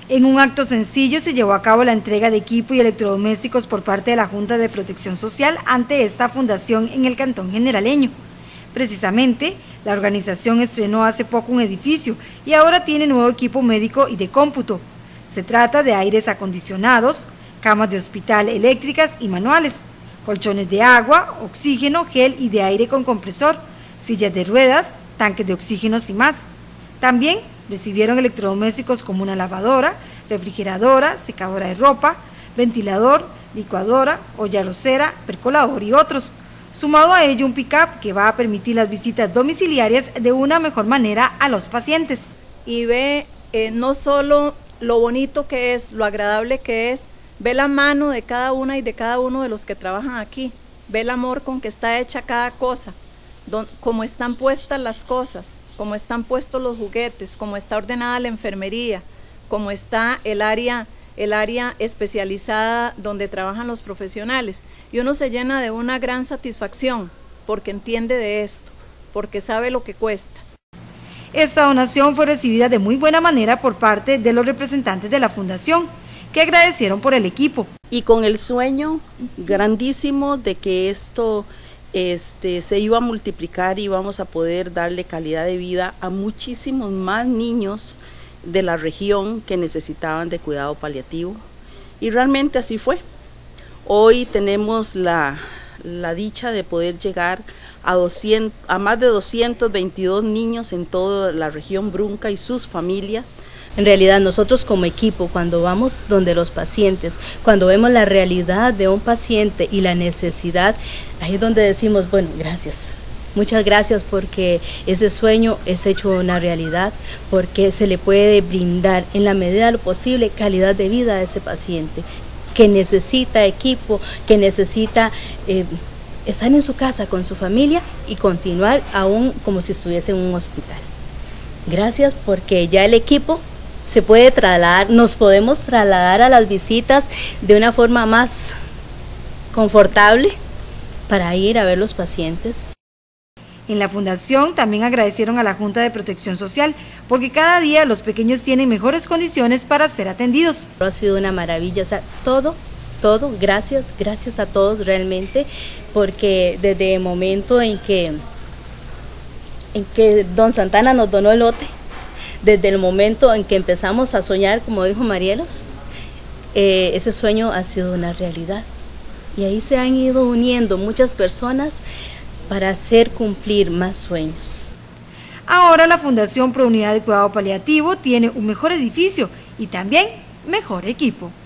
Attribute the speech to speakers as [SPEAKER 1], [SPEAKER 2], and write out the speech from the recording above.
[SPEAKER 1] En un acto sencillo se llevó a cabo la entrega de equipo y electrodomésticos por parte de la Junta de Protección Social ante esta fundación en el Cantón Generaleño. Precisamente, la organización estrenó hace poco un edificio y ahora tiene nuevo equipo médico y de cómputo. Se trata de aires acondicionados, camas de hospital eléctricas y manuales, colchones de agua, oxígeno, gel y de aire con compresor, sillas de ruedas, tanques de oxígenos y más. También recibieron electrodomésticos como una lavadora, refrigeradora, secadora de ropa, ventilador, licuadora, olla arrocera, percolador y otros. Sumado a ello un pick-up que va a permitir las visitas domiciliarias de una mejor manera a los pacientes.
[SPEAKER 2] Y ve no solo lo bonito que es, lo agradable que es, ve la mano de cada una y de cada uno de los que trabajan aquí, ve el amor con que está hecha cada cosa, cómo están puestas las cosas, cómo están puestos los juguetes, cómo está ordenada la enfermería, cómo está el área especializada donde trabajan los profesionales. Y uno se llena de una gran satisfacción porque entiende de esto, porque sabe lo que cuesta.
[SPEAKER 1] Esta donación fue recibida de muy buena manera por parte de los representantes de la fundación, que agradecieron por el equipo.
[SPEAKER 3] Y con el sueño grandísimo de que esto se iba a multiplicar y íbamos a poder darle calidad de vida a muchísimos más niños de la región que necesitaban de cuidado paliativo. Y realmente así fue. Hoy tenemos la dicha de poder llegar a más de 222 niños en toda la región Brunca y sus familias.
[SPEAKER 4] En realidad nosotros como equipo, cuando vamos donde los pacientes, cuando vemos la realidad de un paciente y la necesidad, ahí es donde decimos, bueno, gracias. Muchas gracias porque ese sueño es hecho una realidad, porque se le puede brindar en la medida de lo posible calidad de vida a ese paciente que necesita equipo, que necesita estar en su casa con su familia y continuar aún como si estuviese en un hospital. Gracias porque ya el equipo se puede trasladar, nos podemos trasladar a las visitas de una forma más confortable para ir a ver los pacientes.
[SPEAKER 1] En la fundación también agradecieron a la Junta de Protección Social porque cada día los pequeños tienen mejores condiciones para ser atendidos.
[SPEAKER 4] Ha sido una maravilla, o sea, todo, gracias a todos realmente, porque desde el momento en que don Santana nos donó el lote, desde el momento en que empezamos a soñar, como dijo Marielos, ese sueño ha sido una realidad. Y ahí se han ido uniendo muchas personas para hacer cumplir más sueños.
[SPEAKER 1] Ahora la Fundación Pro Unidad de Cuidado Paliativo tiene un mejor edificio y también mejor equipo.